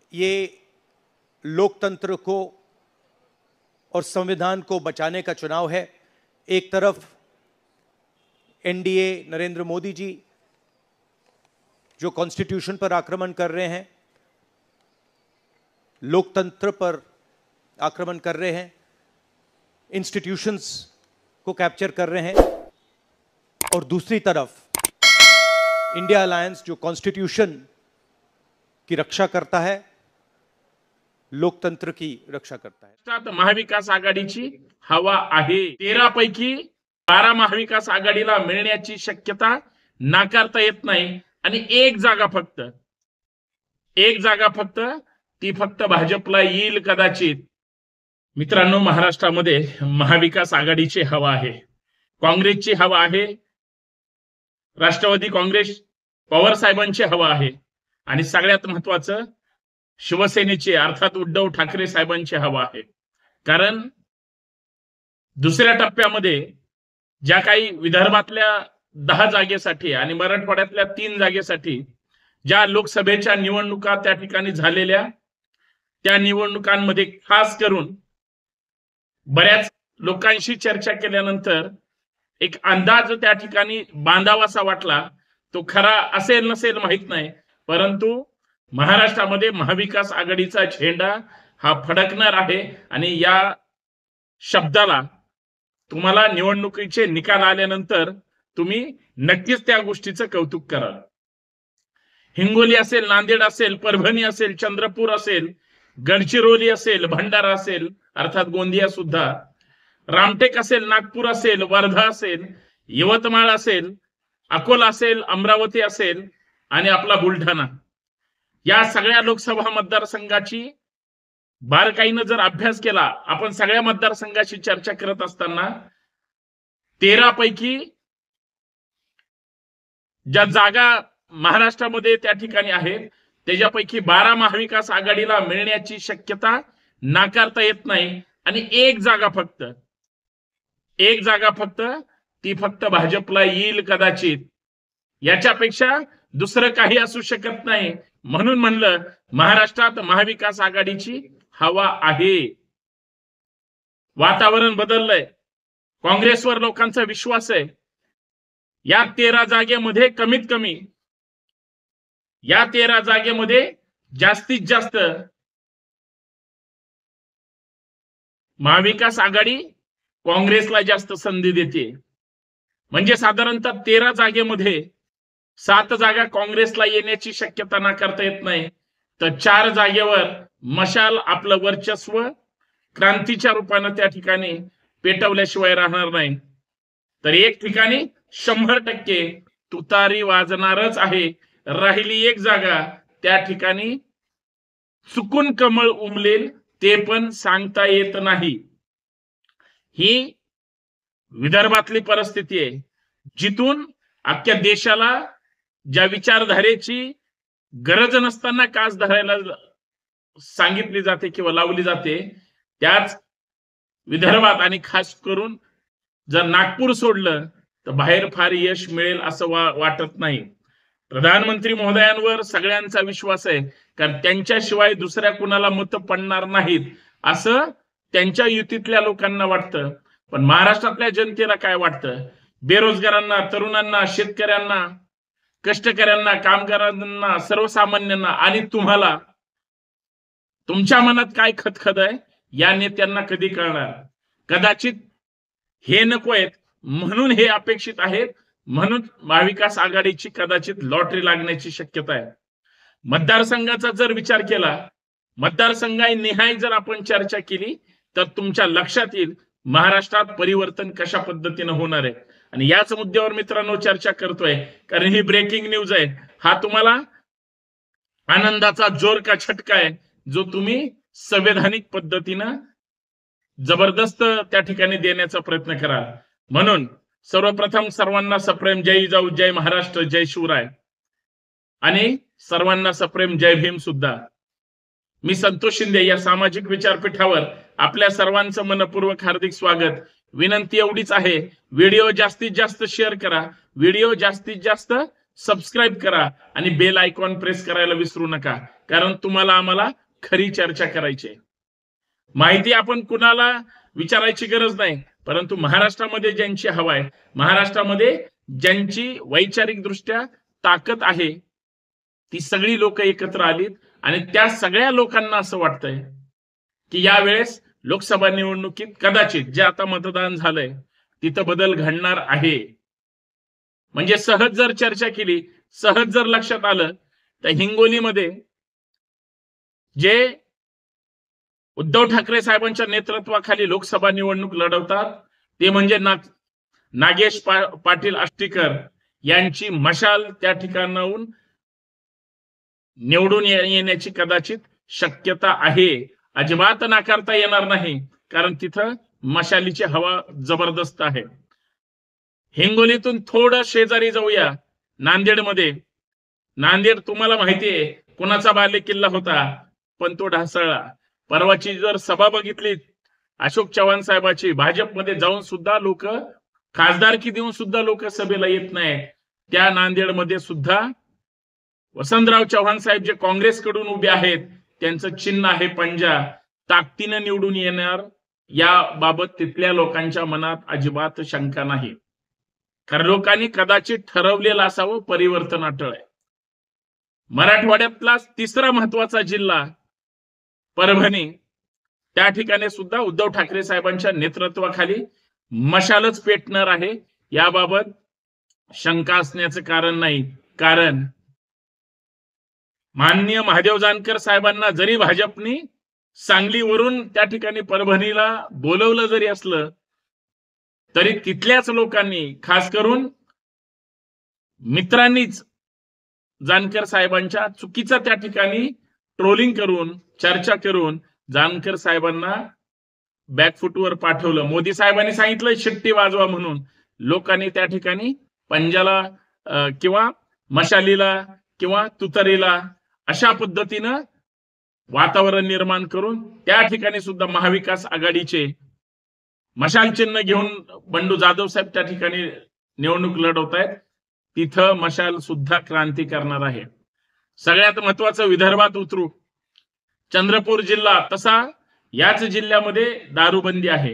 ये लोकतंत्र को और संविधान को बचाने का चुनाव है। एक तरफ एनडीए नरेंद्र मोदी जी जो कॉन्स्टिट्यूशन पर आक्रमण कर रहे हैं, लोकतंत्र पर आक्रमण कर रहे हैं, इंस्टीट्यूशंस को कैप्चर कर रहे हैं, और दूसरी तरफ इंडिया अलायंस जो कॉन्स्टिट्यूशन की रक्षा करता है, लोकतंत्र की रक्षा करता है। महाविकास आघाडीची हवा आहे। 13 पैकी 12 महाविकास आघाडीला मिळण्याची शक्यता नाकारता येत नाही आणि एक जागा फक्त ती फक्त भाजपला येईल कदाचित। मित्रांनो, महाराष्ट्रामध्ये महाविकास आघाडीची हवा आहे, काँग्रेसची हवा आहे, राष्ट्रवादी काँग्रेस पवार साहेबांची हवा आहे आणि सगळ्यात महत्त्वाचं शिवसेनेची अर्थात उद्धव ठाकरे साहेबांची हवा आहे। कारण दुसऱ्या टप्प्यामध्ये ज्या काही विदर्भातल्या 10 जागेसाठी आणि मराठवाड्यातल्या 3 जागेसाठी ज्या लोकसभेच्या निवडणुका त्या ठिकाणी झालेल्या, त्या निवडणुकांमध्ये खास करून बऱ्याच लोकांशी चर्चा केल्यानंतर एक अंदाज त्या ठिकाणी बांधावासा वाटला। तो खरा असेल नसेल माहित नाही, परंतु महाराष्ट्रामध्ये महाविकास आघाडीचा झेंडा हा फडकणार आहे आणि या शब्दाला तुम्हाला निवडणुकीचे निकाल आल्यानंतर तुम्ही नक्कीच त्या गोष्टीचं कौतुक कराल। हिंगोली असेल, नांदेड असेल, परभणी असेल, चंद्रपूर असेल, गडचिरोली असेल, भंडारा असेल, अर्थात गोंदिया सुद्धा, रामटेक असेल, नागपूर असेल, वर्धा असेल, यवतमाळ असेल, अकोला असेल, अमरावती असेल आणि आपला बुलढाणा, या सगळ्या लोकसभा मतदारसंघाची बारकाईने जर अभ्यास केला, आपण सगळ्या मतदारसंघाची चर्चा करत असताना 13 पैकी ज्या जागा महाराष्ट्रामध्ये त्या ठिकाणी आहेत त्याच्यापैकी 12 महाविकास आघाडीला मिळण्याची शक्यता नाकारता येत नाही आणि एक जागा फक्त ती फक्त भाजपला येईल कदाचित। याच्यापेक्षा दुसरं काही असू शकत नाही। म्हणून म्हणलं महाराष्ट्रात महाविकास आघाडीची हवा आहे। वातावरण बदललंय, काँग्रेसवर लोकांचा विश्वास आहे। या 13 जागेमध्ये कमीत कमी या 13 जागेमध्ये जास्तीत जास्त महाविकास आघाडी काँग्रेसला जास्त संधी देते। म्हणजे साधारणतः 13 जागेमध्ये 7 जागा काँग्रेसला येण्याची शक्यता नाकारता येत नाही, तर 4 जागेवर मशाल आपलं वर्चस्व क्रांतीच्या रूपाने त्या ठिकाणी पेटवल्याशिवाय राहणार नाही। तर एक ठिकाणी 100% तुतारी वाजणारच आहे। राहिली एक जागा, त्या ठिकाणी चुकून कमळ उमलेल ते पण सांगता येत नाही। ही विदर्भातली परिस्थिती आहे, जिथून अख्ख्या देशाला ज्या विचारधारेची गरज नसताना कास धरायला सांगितली जाते किंवा लावली जाते, त्याच विदर्भात आणि खास करून जर नागपूर सोडलं तर बाहेर फार यश मिळेल असं वाटत नाही। प्रधानमंत्री महोदयांवर सगळ्यांचा विश्वास आहे, कारण त्यांच्याशिवाय दुसऱ्या कुणाला मत पडणार नाहीत असं त्यांच्या युतीतल्या लोकांना वाटतं। पण महाराष्ट्रातल्या जनतेला काय वाटतं? बेरोजगारांना, तरुणांना, शेतकऱ्यांना, कष्टकऱ्यांना, कामगारांना, सर्वसामान्यांना आणि तुम्हाला, तुमच्या मनात काय खदखद आहे या नेत्यांना कधी कळणार? कदाचित हे नकोयत म्हणून हे अपेक्षित आहेत, म्हणून महाविकास आघाडीची कदाचित लॉटरी लागण्याची शक्यता आहे। मतदारसंघाचा जर विचार केला, मतदारसंघानिहाय जर आपण चर्चा केली तर तुमच्या लक्षात येईल महाराष्ट्रात परिवर्तन कशा पद्धतीने होणार आहे। आणि याच मुद्द्यावर मित्रांनो चर्चा करतोय, कारण ही ब्रेकिंग न्यूज आहे। हा तुम्हाला आनंदाचा जोर का छटका आहे, जो तुम्ही संवैधानिक पद्धतीने जबरदस्त त्या ठिकाणी देण्याचा प्रयत्न करा। म्हणून सर्वप्रथम सर्वांना सप्रेम जय जिजाऊ, जय महाराष्ट्र, जय शिवराय आणि सर्वांना सप्रेम जय भीम सुद्धा। मी संतोष शिंदे या सामाजिक विचारपीठावर आपल्या सर्वांचं मनपूर्वक हार्दिक स्वागत। विनंती एवढीच आहे, व्हिडिओ जास्तीत जास्त शेअर करा, व्हिडिओ जास्तीत जास्त सबस्क्राईब करा आणि बेल आयकॉन प्रेस करायला विसरू नका, कारण तुम्हाला आम्हाला खरी चर्चा करायची आहे. माहिती आपण कुणाला विचारायची गरज नाही, परंतु महाराष्ट्रामध्ये ज्यांची हवा आहे, महाराष्ट्रामध्ये ज्यांची वैचारिक दृष्ट्या ताकद आहे, ती सगळी लोक एकत्र आलीत आणि त्या सगळ्या लोकांना असं वाटतंय की यावेळेस लोकसभा निवडणुकीत कदाचित जे आता मतदान झालंय तिथं बदल घडणार आहे. म्हणजे सहज जर चर्चा केली, सहज जर लक्षात आलं तर हिंगोलीमध्ये जे उद्धव ठाकरे साहेबांच्या नेतृत्वाखाली लोकसभा निवडणूक लढवतात ते म्हणजे नागेश पाटील आष्टीकर यांची मशाल त्या ठिकाणाहून निवडून येण्याची कदाचित शक्यता आहे. अजिबात नाकारता येणार नाही, कारण तिथं मशालीची हवा जबरदस्त आहे. हिंगोलीतून थोडं शेजारी जाऊया, नांदेडमध्ये. नांदेड तुम्हाला माहितीये कुणाचा बाले किल्ला होता, पण तो ढासळला. परवाची जर सभा बघितली अशोक चव्हाण साहेबाची, भाजपमध्ये जाऊन सुद्धा लोक, खासदारकी देऊन सुद्धा लोक सभेला येत नाही. त्या नांदेडमध्ये सुद्धा वसंतराव चव्हाण साहेब जे काँग्रेसकडून उभे आहेत, त्यांचं चिन्ह आहे पंजा. ताकदीनं निवडून येणार याबाबत तिथल्या लोकांच्या मनात अजिबात शंका नाही, कारण लोकांनी कदाचित ठरवलेलं असावं परिवर्तन अटळ आहे. मराठवाड्यातला तिसरा महत्वाचा जिल्हा परभणी, त्या ठिकाणी सुद्धा उद्धव ठाकरे साहेबांच्या नेतृत्वाखाली मशालच पेटणार आहे. याबाबत शंका असण्याचं कारण नाही, कारण माननीय महादेव जानकर साहेबांना जरी भाजपनी सांगलीवरून त्या ठिकाणी परभणीला बोलवलं जरी असलं, तरी तिथल्याच लोकांनी, खास करून मित्रांनीच जानकर साहेबांच्या चुकीचा त्या ठिकाणी ट्रोलिंग करून, चर्चा करून जानकर साहेबांना बॅकफुटवर पाठवलं. मोदी साहेबांनी सांगितलं शिट्टी वाजवा म्हणून, लोकांनी त्या ठिकाणी पंजाला किंवा मशालीला किंवा तुतारीला अशा पद्धतीनं वातावरण निर्माण करून त्या ठिकाणी सुद्धा महाविकास आघाडीचे मशाल चिन्ह घेऊन बंडू जाधव साहेब त्या ठिकाणी निवडणूक लढवत आहेत. तिथं मशाल सुद्धा क्रांती करणार आहे. सगळ्यात महत्वाचं विदर्भात उतरू, चंद्रपूर जिल्हा, तसा याच जिल्ह्यामध्ये दारूबंदी आहे.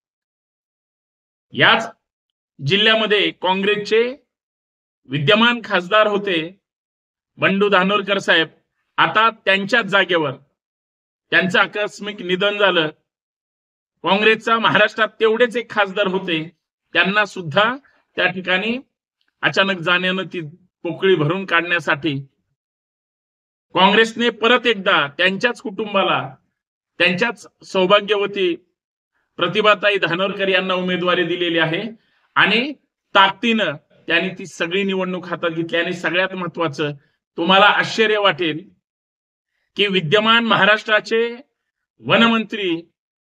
याच जिल्ह्यामध्ये काँग्रेसचे विद्यमान खासदार होते बंडू धानोरकर साहेब, आता त्यांच्याच जागेवर त्यांचं आकस्मिक निधन झालं. काँग्रेसचा महाराष्ट्रात तेवढेच एक खासदार होते, त्यांना सुद्धा त्या ठिकाणी अचानक जाण्यानं ती पोकळी भरून काढण्यासाठी काँग्रेसने परत एकदा त्यांच्याच कुटुंबाला, त्यांच्याच सौभाग्यवती प्रतिभाताई धानोरकर यांना उमेदवारी दिलेली आहे आणि ताकदीनं त्यांनी ती सगळी निवडणूक हातात घेतली. आणि सगळ्यात महत्वाचं, तुम्हाला आश्चर्य वाटेल की विद्यमान महाराष्ट्राचे वनमंत्री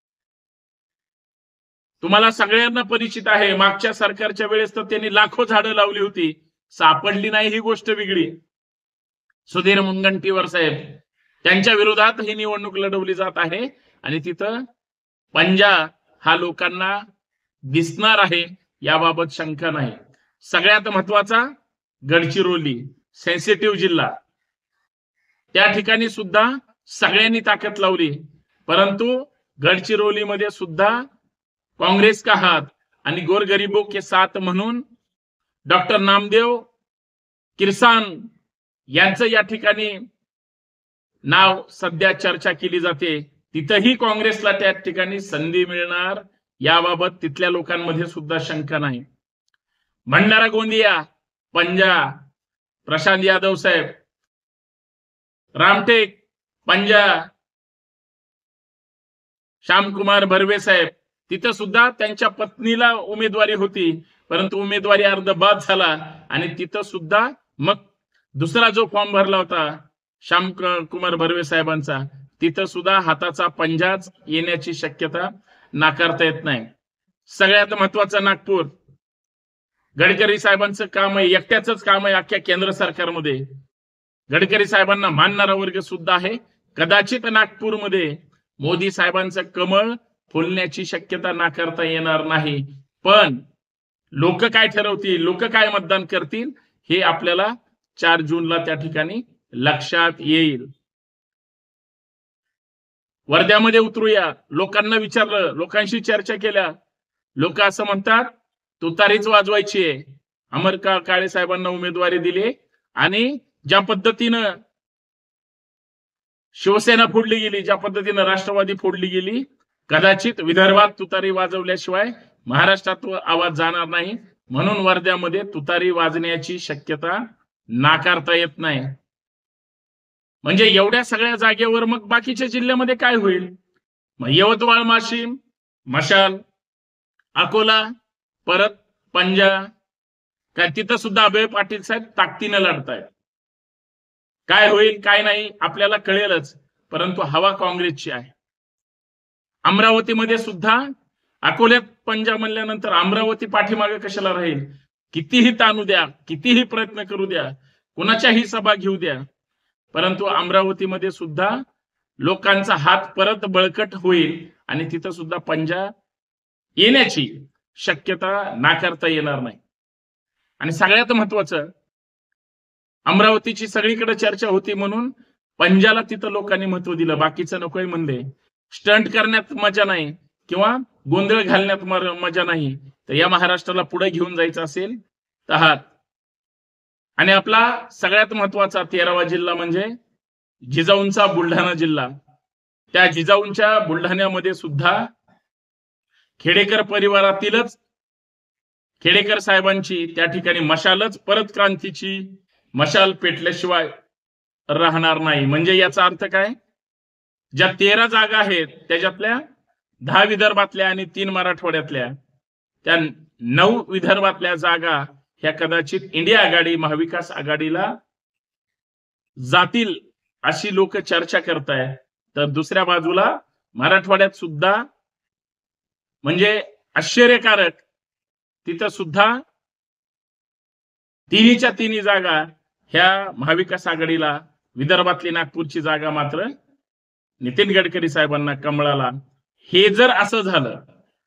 तुम्हाला सगळ्यांना परिचित आहे. मागच्या सरकारच्या वेळेस तर त्यांनी लाखो झाडं लावली होती, सापडली नाही ही गोष्ट वेगळी. सुधीर मुनगंटीवार साहेब, त्यांच्या विरोधात ही निवडणूक लढवली जात आहे आणि तिथं पंजा हा लोकांना दिसणार आहे, याबाबत शंका नाही. सगळ्यात महत्वाचा गडचिरोली, सेन्सिटिव्ह जिल्हा, त्या ठिकाणी सुद्धा सगळ्यांनी ताकद लावली, परंतु गडचिरोलीमध्ये सुद्धा काँग्रेस का हात आणि गोरगरीबों के साथ म्हणून डॉक्टर नामदेव किरसान यांचं या ठिकाणी नाव सध्या चर्चा केली जाते. तिथंही काँग्रेसला त्या ठिकाणी संधी मिळणार याबाबत तिथल्या लोकांमध्ये सुद्धा शंका नाही. भंडारा गोंदिया, पंजा, प्रशांत यादव साहेब, रामटेक, पंजा, श्यामकुमार बर्वे साहेब, तिथं सुद्धा त्यांच्या पत्नीला उमेदवारी होती, परंतु उमेदवारी अर्ध बाद झाला आणि तिथं सुद्धा मग दुसरा जो फॉर्म भरला होता श्यामकुमार बर्वे साहेबांचा, तिथं सुद्धा हाताचा पंजाच येण्याची शक्यता नाकारता येत नाही. सगळ्यात महत्वाचं नागपूर, गडकरी साहेबांचं काम आहे, एकट्याच काम आहे अख्ख्या केंद्र सरकारमध्ये. गडकरी साहेबांना मानणारा वर्ग सुद्धा आहे. कदाचित नागपूरमध्ये मोदी साहेबांचं कमळ फुलण्याची शक्यता नाकारता येणार नाही, पण लोक काय ठरवतील, लोक काय मतदान करतील हे आपल्याला 4 जूनला त्या ठिकाणी लक्षात येईल. वर्ध्यामध्ये उतरूया, लोकांना विचारलं, लोकांशी चर्चा केल्या. लोक असं म्हणतात तुतारीच वाजवायची आहे. अमर काळे साहेबांना उमेदवारी दिली आणि ज्या पद्धतीनं शिवसेना फोडली गेली, ज्या पद्धतीनं राष्ट्रवादी फोडली गेली, कदाचित विदर्भात तुतारी वाजवल्याशिवाय महाराष्ट्रात आवाज जाणार नाही. म्हणून वर्ध्यामध्ये तुतारी वाजण्याची शक्यता नाकारता येत नाही. म्हणजे एवढ्या सगळ्या जागेवर मग बाकीच्या जिल्ह्यामध्ये काय होईल? मग यवतमाळ, वाशिम, मशाल, अकोला, परत पंजा, काय तिथं सुद्धा अभय पाटील साहेब ताकदीने लढतायत. काय होईल काय नाही आपल्याला कळेलच, परंतु हवा काँग्रेसची आहे. अमरावतीमध्ये सुद्धा अकोल्यात पंजा म्हणल्यानंतर अमरावती पाठीमागे कशाला राहील? कितीही ताणू द्या, कितीही प्रयत्न करू द्या, कुणाच्याही सभा घेऊ द्या, परंतु अमरावतीमध्ये सुद्धा लोकांचा हात परत बळकट होईल आणि तिथं सुद्धा पंजा येण्याची शक्यता नाकारता येणार नाही. आणि सगळ्यात महत्वाचं, अमरावतीची सगळीकडे चर्चा होती म्हणून पंजाला तिथं लोकांनी महत्व दिलं, बाकीचं नकोय म्हणले. स्टंट करण्यात मजा नाही किंवा गोंधळ घालण्यात मजा नाही, तर या महाराष्ट्राला पुढे घेऊन जायचं असेल तर हात. आणि आपला सगळ्यात महत्वाचा 13वा जिल्हा म्हणजे जिजाऊंचा बुलढाणा जिल्हा. त्या जिजाऊंच्या बुलढाण्यामध्ये सुद्धा खेडेकर परिवारातीलच खेडेकर साहेबांची त्या ठिकाणी मशालच परत क्रांतीची मशाल पेटल्याशिवाय राहणार नाही. म्हणजे याचा अर्थ काय? ज्या 13 जागा आहेत त्याच्यातल्या 10 विदर्भातल्या आणि 3 मराठवाड्यातल्या, त्या 9 विदर्भातल्या जागा ह्या कदाचित इंडिया आघाडी, महाविकास आघाडीला जातील अशी लोक चर्चा करतायत. तर दुसऱ्या बाजूला मराठवाड्यात सुद्धा म्हणजे आश्चर्यकारक, तिथं सुद्धा तिन्हीच्या तिन्ही जागा ह्या महाविकास आघाडीला, विदर्भातली नागपूरची जागा मात्र नितीन गडकरी साहेबांना कमळाला. हे जर असं झालं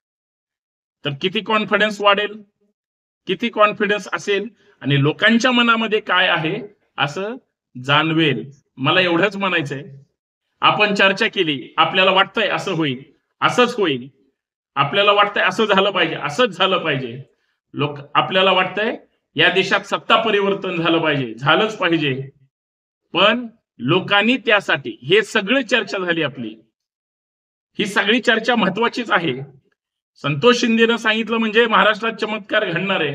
तर किती कॉन्फिडन्स वाढेल, किती कॉन्फिडन्स असेल आणि लोकांच्या मनामध्ये काय आहे असं जाणवेल. मला एवढंच म्हणायचंय, आपण चर्चा केली, आपल्याला वाटतंय असं होईल, असंच होईल, आपल्याला वाटतंय असं झालं पाहिजे, असंच झालं पाहिजे, आपल्याला वाटतंय या देशात सत्ता परिवर्तन झालं पाहिजे, झालंच पाहिजे. पण लोकांनी त्यासाठी, हे सगळी चर्चा झाली आपली, ही सगळी चर्चा महत्वाचीच आहे. संतोष शिंदेनं सांगितलं म्हणजे महाराष्ट्रात चमत्कार घडणार आहे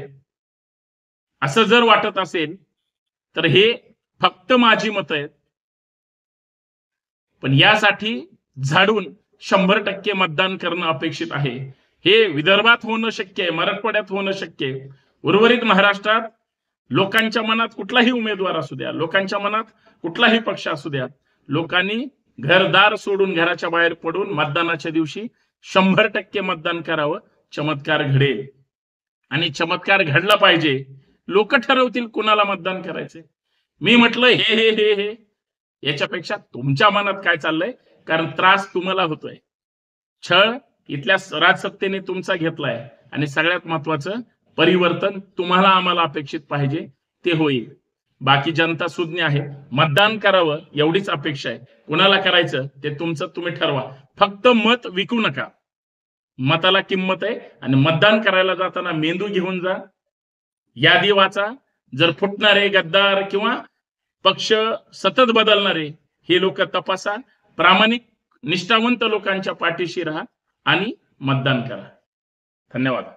असं जर वाटत असेल तर हे फक्त माझी मत आहेत. पण यासाठी झाडून 100% मतदान करणं अपेक्षित आहे. हे विदर्भात होणं शक्य आहे, मराठवाड्यात होणं शक्य आहे. उर्वरित महाराष्ट्रात लोकांच्या मनात कुठलाही उमेदवार असू द्या, लोकांच्या मनात कुठलाही पक्ष असू द्या, लोकांनी घरदार सोडून घराच्या बाहेर पडून मतदानाच्या दिवशी 100% मतदान करावं. चमत्कार घडेल आणि चमत्कार घडला पाहिजे. लोक ठरवतील कुणाला मतदान करायचे. मी म्हटलं हे हे हे हे याच्यापेक्षा तुमच्या मनात काय चाललंय, कारण त्रास तुम्हाला होतोय. छळ इथल्या राजसत्तेने तुमचा घेतलाय आणि सगळ्यात महत्वाचं परिवर्तन तुम्हाला आम्हाला अपेक्षित पाहिजे, ते होईल. बाकी जनता सुज्ञ आहे, मतदान करावं एवढीच अपेक्षा आहे. कुणाला करायचं ते तुमचं तुम्ही ठरवा, फक्त मत विकू नका. मताला किंमत आहे आणि मतदान करायला जाताना मेंदू घेऊन जा, यादी वाचा. जर फुटणारे गद्दार किंवा पक्ष सतत बदलणारे हे लोक तपासा. प्रामाणिक निष्ठावंत लोकांच्या पाठीशी राहा आणि मतदान करा. धन्यवाद.